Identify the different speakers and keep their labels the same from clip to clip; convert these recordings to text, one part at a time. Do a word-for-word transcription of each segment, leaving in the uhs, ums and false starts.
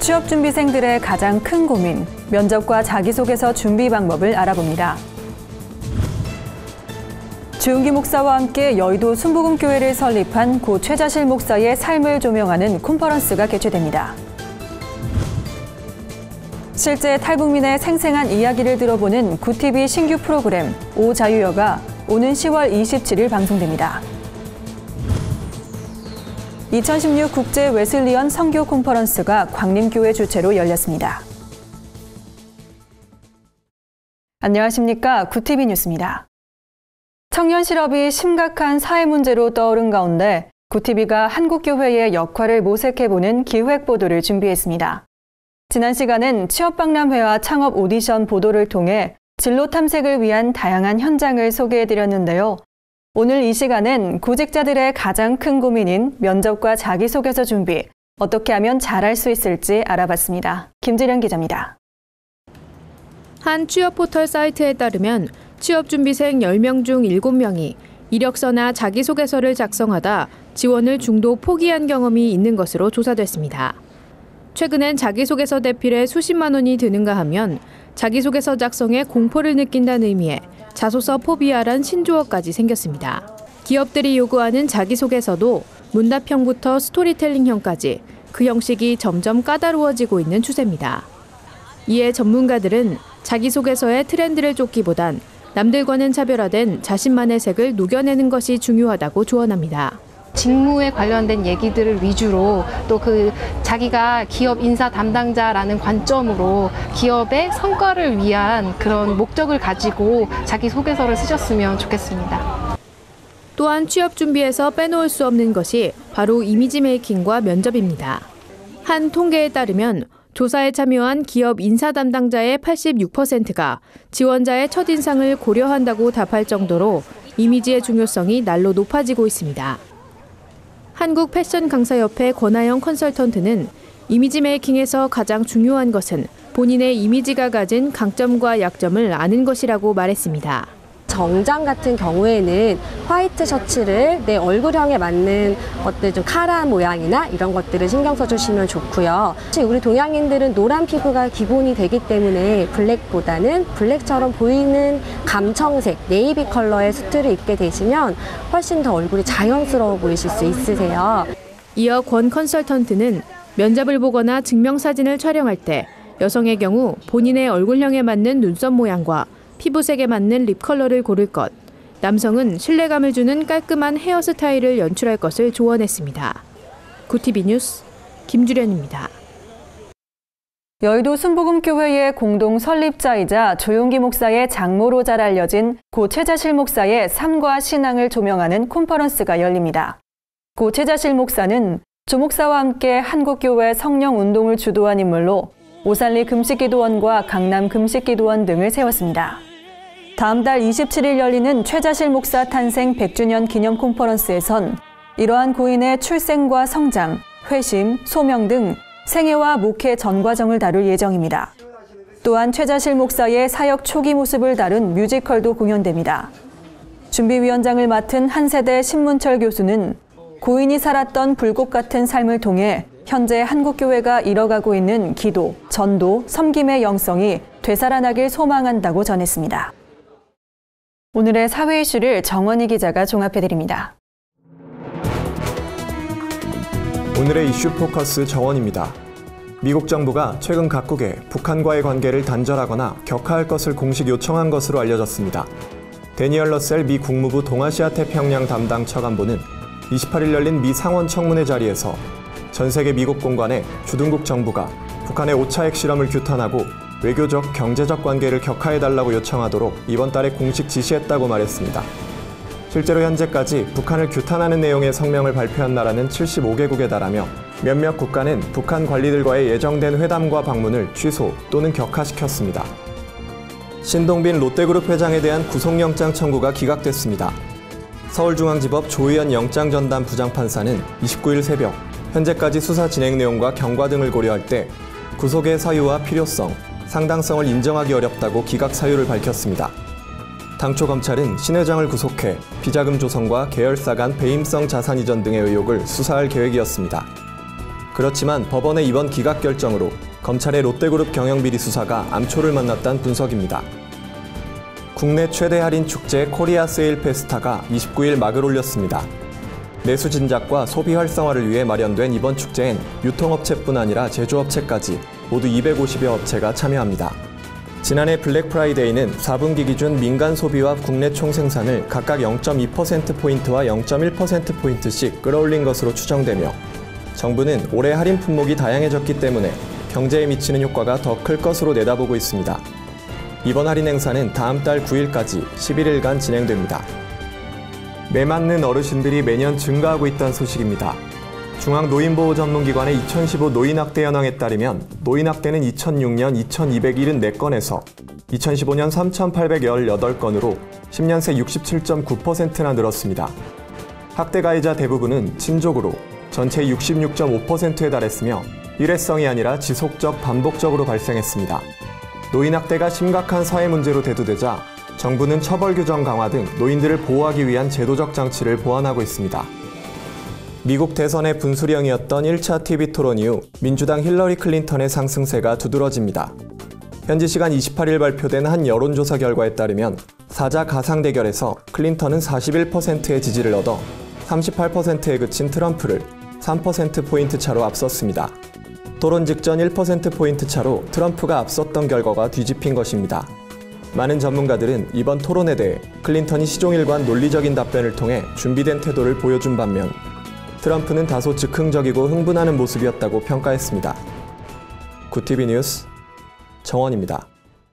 Speaker 1: 취업준비생들의 가장 큰 고민, 면접과 자기소개서 준비 방법을 알아봅니다. 주은기 목사와 함께 여의도 순복음교회를 설립한 고 최자실 목사의 삶을 조명하는 컨퍼런스가 개최됩니다. 실제 탈북민의 생생한 이야기를 들어보는 구티비 신규 프로그램 오 자유여가 오는 시월 이십칠일 방송됩니다. 이천십육 국제 웨슬리언 선교 컨퍼런스가 광림교회 주최로 열렸습니다. 안녕하십니까. 구티비 뉴스입니다. 청년 실업이 심각한 사회 문제로 떠오른 가운데 구티비가 한국교회의 역할을 모색해보는 기획 보도를 준비했습니다. 지난 시간은 취업박람회와 창업 오디션 보도를 통해 진로 탐색을 위한 다양한 현장을 소개해드렸는데요. 오늘 이 시간은 구직자들의 가장 큰 고민인 면접과 자기소개서 준비, 어떻게 하면 잘할 수 있을지 알아봤습니다. 김지련 기자입니다.
Speaker 2: 한 취업 포털 사이트에 따르면 취업준비생 열 명 중 일곱 명이 이력서나 자기소개서를 작성하다 지원을 중도 포기한 경험이 있는 것으로 조사됐습니다. 최근엔 자기소개서 대필에 수십만 원이 드는가 하면 자기소개서 작성에 공포를 느낀다는 의미의 자소서 포비아란 신조어까지 생겼습니다. 기업들이 요구하는 자기소개서도 문답형부터 스토리텔링형까지 그 형식이 점점 까다로워지고 있는 추세입니다. 이에 전문가들은 자기소개서의 트렌드를 쫓기보단 남들과는 차별화된 자신만의 색을 녹여내는 것이 중요하다고 조언합니다.
Speaker 3: 직무에 관련된 얘기들을 위주로 또 그 자기가 기업 인사 담당자라는 관점으로 기업의 성과를 위한 그런 목적을 가지고 자기소개서를 쓰셨으면 좋겠습니다.
Speaker 2: 또한 취업 준비에서 빼놓을 수 없는 것이 바로 이미지 메이킹과 면접입니다. 한 통계에 따르면 조사에 참여한 기업 인사 담당자의 팔십육 퍼센트가 지원자의 첫인상을 고려한다고 답할 정도로 이미지의 중요성이 날로 높아지고 있습니다. 한국 패션 강사협회 권하영 컨설턴트는 이미지 메이킹에서 가장 중요한 것은 본인의 이미지가 가진 강점과 약점을 아는 것이라고 말했습니다.
Speaker 4: 정장 같은 경우에는 화이트 셔츠를 내 얼굴형에 맞는 어떤 좀 카라 모양이나 이런 것들을 신경 써주시면 좋고요. 우리 동양인들은 노란 피부가 기본이 되기 때문에 블랙보다는 블랙처럼 보이는 감청색, 네이비 컬러의 수트를 입게 되시면 훨씬 더 얼굴이 자연스러워 보이실 수 있으세요.
Speaker 2: 이어 권 컨설턴트는 면접을 보거나 증명사진을 촬영할 때 여성의 경우 본인의 얼굴형에 맞는 눈썹 모양과 피부색에 맞는 립 컬러를 고를 것, 남성은 신뢰감을 주는 깔끔한 헤어스타일을 연출할 것을 조언했습니다. 구티비 뉴스 김주련입니다.
Speaker 1: 여의도 순복음교회의 공동 설립자이자 조용기 목사의 장모로 잘 알려진 고 최자실 목사의 삶과 신앙을 조명하는 컨퍼런스가 열립니다. 고 최자실 목사는 조 목사와 함께 한국교회 성령운동을 주도한 인물로 오산리 금식기도원과 강남 금식기도원 등을 세웠습니다. 다음 달 이십칠일 열리는 최자실 목사 탄생 백 주년 기념 컨퍼런스에선 이러한 고인의 출생과 성장, 회심, 소명 등 생애와 목회 전 과정을 다룰 예정입니다. 또한 최자실 목사의 사역 초기 모습을 다룬 뮤지컬도 공연됩니다. 준비위원장을 맡은 한세대 신문철 교수는 고인이 살았던 불꽃 같은 삶을 통해 현재 한국교회가 이뤄가고 있는 기도, 전도, 섬김의 영성이 되살아나길 소망한다고 전했습니다. 오늘의 사회 이슈를 정원희 기자가 종합해드립니다.
Speaker 5: 오늘의 이슈 포커스 정원입니다. 미국 정부가 최근 각국에 북한과의 관계를 단절하거나 격화할 것을 공식 요청한 것으로 알려졌습니다. 데니얼 러셀 미 국무부 동아시아 태평양 담당 차관보는 이십팔일 열린 미 상원 청문회 자리에서 전 세계 미국 공관에 주둔국 정부가 북한의 오 차 핵실험을 규탄하고 외교적, 경제적 관계를 격화해달라고 요청하도록 이번 달에 공식 지시했다고 말했습니다. 실제로 현재까지 북한을 규탄하는 내용의 성명을 발표한 나라는 칠십오 개국에 달하며 몇몇 국가는 북한 관리들과의 예정된 회담과 방문을 취소 또는 격화시켰습니다. 신동빈 롯데그룹 회장에 대한 구속영장 청구가 기각됐습니다. 서울중앙지법 조의연 영장전담 부장판사는 이십구일 새벽 현재까지 수사 진행 내용과 경과 등을 고려할 때 구속의 사유와 필요성, 상당성을 인정하기 어렵다고 기각 사유를 밝혔습니다. 당초 검찰은 신 회장을 구속해 비자금 조성과 계열사 간 배임성 자산 이전 등의 의혹을 수사할 계획이었습니다. 그렇지만 법원의 이번 기각 결정으로 검찰의 롯데그룹 경영비리 수사가 암초를 만났다는 분석입니다. 국내 최대 할인 축제 코리아 세일 페스타가 이십구 일 막을 올렸습니다. 내수 진작과 소비 활성화를 위해 마련된 이번 축제엔 유통업체뿐 아니라 제조업체까지 모두 이백오십여 업체가 참여합니다. 지난해 블랙 프라이데이는 사 분기 기준 민간 소비와 국내 총생산을 각각 영 점 이 퍼센트 포인트와 영 점 일 퍼센트 포인트씩 끌어올린 것으로 추정되며 정부는 올해 할인 품목이 다양해졌기 때문에 경제에 미치는 효과가 더 클 것으로 내다보고 있습니다. 이번 할인 행사는 다음 달 구 일까지 십일 일간 진행됩니다. 매 맞는 어르신들이 매년 증가하고 있다는 소식입니다. 중앙노인보호전문기관의 이천십오 노인학대 현황에 따르면 노인학대는 이천육 년 이천이백칠십사 건에서 이천십오 년 삼천팔백십팔 건으로 십 년 새 육십칠 점 구 퍼센트나 늘었습니다. 학대 가해자 대부분은 친족으로 전체의 육십육 점 오 퍼센트에 달했으며 일회성이 아니라 지속적, 반복적으로 발생했습니다. 노인학대가 심각한 사회 문제로 대두되자 정부는 처벌 규정 강화 등 노인들을 보호하기 위한 제도적 장치를 보완하고 있습니다. 미국 대선의 분수령이었던 일 차 티비 토론 이후 민주당 힐러리 클린턴의 상승세가 두드러집니다. 현지 시간 이십팔 일 발표된 한 여론조사 결과에 따르면 사자 가상 대결에서 클린턴은 사십일 퍼센트의 지지를 얻어 삼십팔 퍼센트에 그친 트럼프를 삼 퍼센트 포인트 차로 앞섰습니다. 토론 직전 일 퍼센트 포인트 차로 트럼프가 앞섰던 결과가 뒤집힌 것입니다. 많은 전문가들은 이번 토론에 대해 클린턴이 시종일관 논리적인 답변을 통해 준비된 태도를 보여준 반면 트럼프는 다소 즉흥적이고 흥분하는 모습이었다고 평가했습니다. 구티비 뉴스 정원입니다.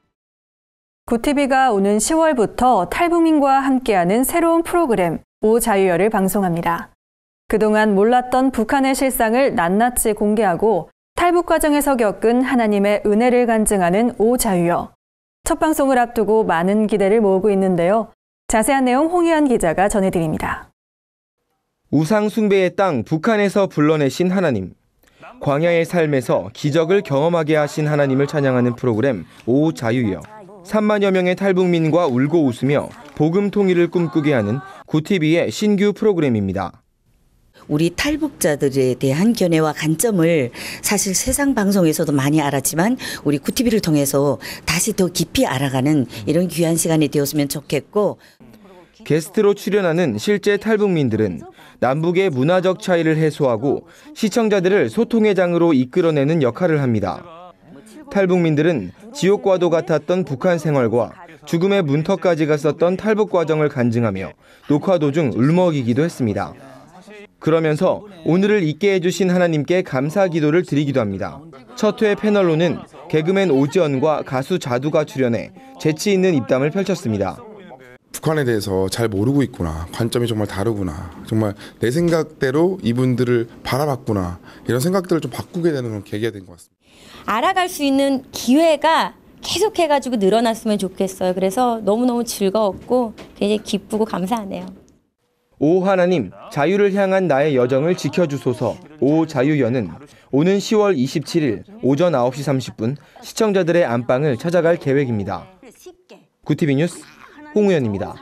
Speaker 1: 구티비가 오는 시월부터 탈북민과 함께하는 새로운 프로그램 오자유여를 방송합니다. 그동안 몰랐던 북한의 실상을 낱낱이 공개하고 탈북 과정에서 겪은 하나님의 은혜를 간증하는 오자유여. 첫 방송을 앞두고 많은 기대를 모으고 있는데요. 자세한 내용 홍희연 기자가 전해드립니다.
Speaker 6: 우상 숭배의 땅 북한에서 불러내신 하나님. 광야의 삶에서 기적을 경험하게 하신 하나님을 찬양하는 프로그램 오자유여. 삼만여 명의 탈북민과 울고 웃으며 복음 통일을 꿈꾸게 하는 구티비의 신규 프로그램입니다.
Speaker 7: 우리 탈북자들에 대한 견해와 관점을 사실 세상 방송에서도 많이 알았지만 우리 구티비를 통해서 다시 더 깊이 알아가는 이런 귀한 시간이 되었으면 좋겠고,
Speaker 6: 게스트로 출연하는 실제 탈북민들은 남북의 문화적 차이를 해소하고 시청자들을 소통의 장으로 이끌어내는 역할을 합니다. 탈북민들은 지옥과도 같았던 북한 생활과 죽음의 문턱까지 갔었던 탈북 과정을 간증하며 녹화 도중 울먹이기도 했습니다. 그러면서 오늘을 있게 해주신 하나님께 감사 기도를 드리기도 합니다. 첫 회 패널로는 개그맨 오지연과 가수 자두가 출연해 재치 있는 입담을 펼쳤습니다.
Speaker 8: 북한에 대해서 잘 모르고 있구나. 관점이 정말 다르구나. 정말 내 생각대로 이분들을 바라봤구나. 이런 생각들을 좀 바꾸게 되는 그런 계기가 된 것 같습니다.
Speaker 9: 알아갈 수 있는 기회가 계속해가지고 늘어났으면 좋겠어요. 그래서 너무너무 즐거웠고 굉장히 기쁘고 감사하네요.
Speaker 6: 오 하나님, 자유를 향한 나의 여정을 지켜주소서. 오 자유여는 오는 시월 이십칠일 오전 아홉 시 삼십 분 시청자들의 안방을 찾아갈 계획입니다. 구티비 뉴스 홍우연입니다.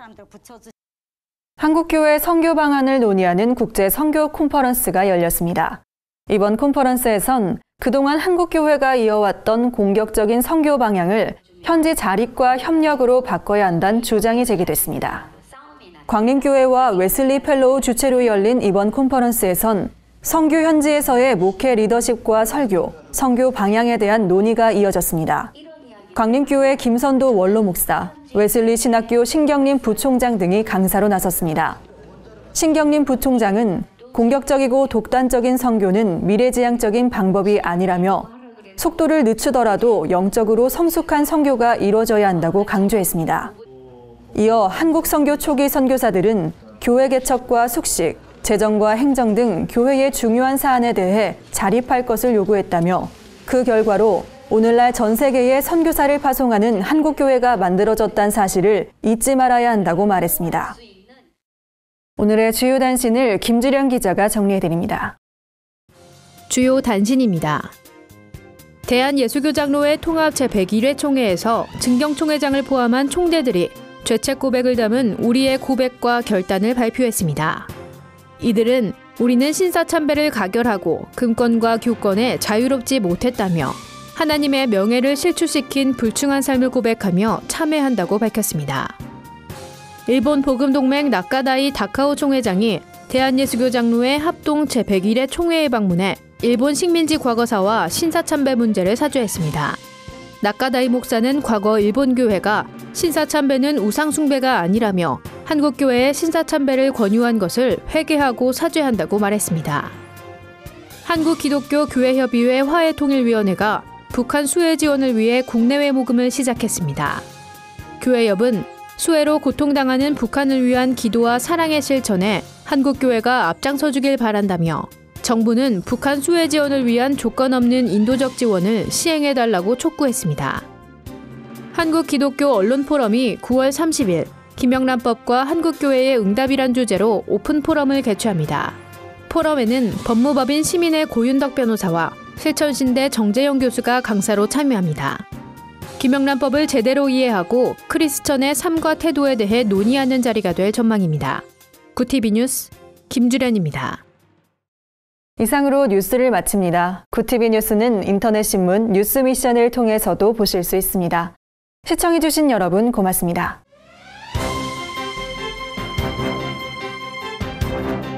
Speaker 1: 한국교회 선교 방안을 논의하는 국제 선교 콘퍼런스가 열렸습니다. 이번 콘퍼런스에선 그동안 한국교회가 이어왔던 공격적인 선교 방향을 현지 자립과 협력으로 바꿔야 한다는 주장이 제기됐습니다. 광림교회와 웨슬리 펠로우 주최로 열린 이번 콘퍼런스에선 선교 현지에서의 목회 리더십과 설교, 선교 방향에 대한 논의가 이어졌습니다. 광림교회 김선도 원로 목사, 웨슬리 신학교 신경림 부총장 등이 강사로 나섰습니다. 신경림 부총장은 공격적이고 독단적인 선교는 미래지향적인 방법이 아니라며 속도를 늦추더라도 영적으로 성숙한 선교가 이루어져야 한다고 강조했습니다. 이어 한국 선교 초기 선교사들은 교회 개척과 숙식, 재정과 행정 등 교회의 중요한 사안에 대해 자립할 것을 요구했다며 그 결과로 오늘날 전 세계에 선교사를 파송하는 한국교회가 만들어졌다는 사실을 잊지 말아야 한다고 말했습니다. 오늘의 주요 단신을 김주령 기자가 정리해드립니다.
Speaker 2: 주요 단신입니다. 대한예수교장로회 통합 제백일 회 총회에서 증경총회장을 포함한 총대들이 죄책 고백을 담은 우리의 고백과 결단을 발표했습니다. 이들은 우리는 신사참배를 가결하고 금권과 교권에 자유롭지 못했다며 하나님의 명예를 실추시킨 불충한 삶을 고백하며 참회한다고 밝혔습니다. 일본 복음동맹 나카다이 다카오 총회장이 대한예수교 장로회 합동 제백 일 회 총회에 방문해 일본 식민지 과거사와 신사참배 문제를 사죄했습니다. 나카다이 목사는 과거 일본 교회가 신사참배는 우상숭배가 아니라며 한국교회에 신사참배를 권유한 것을 회개하고 사죄한다고 말했습니다. 한국기독교교회협의회 화해통일위원회가 북한 수해 지원을 위해 국내외 모금을 시작했습니다. 교회협은 수해로 고통당하는 북한을 위한 기도와 사랑의 실천에 한국교회가 앞장서 주길 바란다며 정부는 북한 수해 지원을 위한 조건 없는 인도적 지원을 시행해달라고 촉구했습니다. 한국기독교언론포럼이 구월 삼십일 김영란법과 한국교회의 응답이란 주제로 오픈 포럼을 개최합니다. 포럼에는 법무법인 시민의 고윤덕 변호사와 실천신대 정재영 교수가 강사로 참여합니다. 김영란법을 제대로 이해하고 크리스천의 삶과 태도에 대해 논의하는 자리가 될 전망입니다. 구티비 뉴스 김주련입니다.
Speaker 1: 이상으로 뉴스를 마칩니다. 구티비 뉴스는 인터넷 신문 뉴스 미션을 통해서도 보실 수 있습니다. 시청해주신 여러분 고맙습니다.